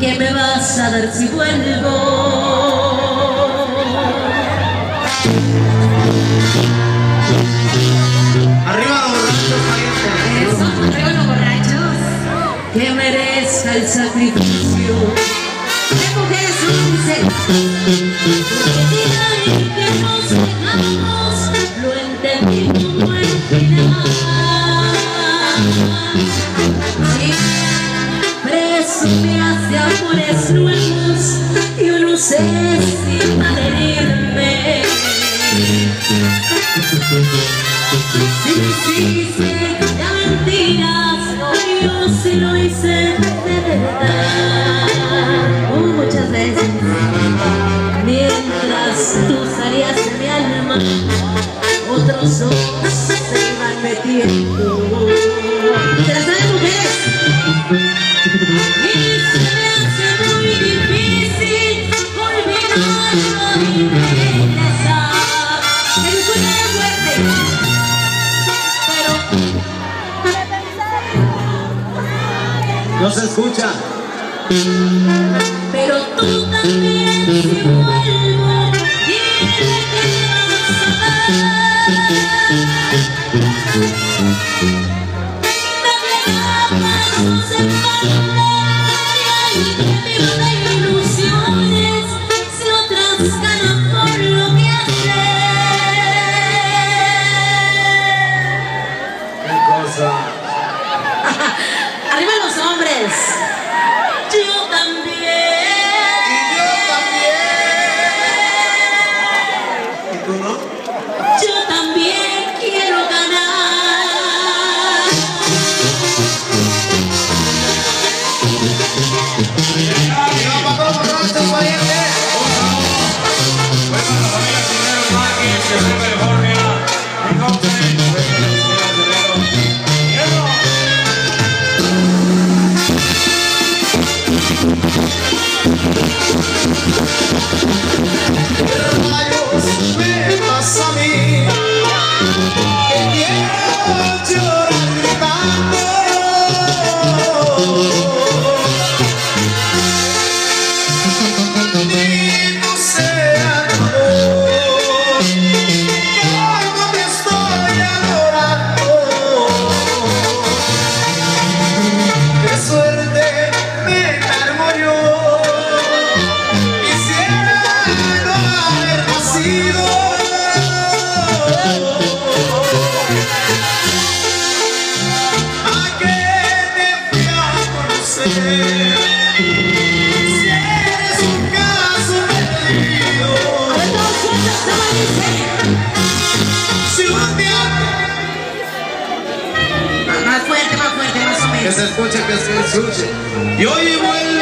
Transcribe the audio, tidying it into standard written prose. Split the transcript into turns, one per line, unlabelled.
¿Qué me vas a dar si vuelvo?
Arriba los borrachos, pariente.
Eso, arriba los borrachos. Que merezca el sacrificio de mujeres dulces. Prometida y que nos dejamos, lo entendí como el final. Sí, presumías de amores nuevos, yo no sé si adherirme. Si hiciste mentiras, yo sí lo hice de verdad. Muchas veces, mientras tú salías de mi alma, otros ojos se iban metiendo. ¿Se las saben, mujeres? Y se me hace muy difícil olvidarlo y regresar. Que me escuchen fuerte.
No se escucha.
Pero tú también si vuelvo, dime qué vas a dar. Dame no se y que vivo de ilusiones, si otras ganan por lo que hacer.
¿Qué cosa?
¡Arriba los hombres! Yo también.
Y yo también. ¿Y tú no?
Yo también quiero ganar.
¡Arriba para todos los borrachos, pariente!
Bueno, la familia Cisneros Márquez, de California, mi compadre,
Rayos me pasa a mí, que quiero llorar gritando. Bendito sea tu amor, como te estoy adorando. Qué suerte me cargo yo, quisiera no haber nacido. ¿A qué te fui a conocer? Si eres un caso perdido. Si un día
Más fuerte, más o menos.
que se escuche, y hoy vuelve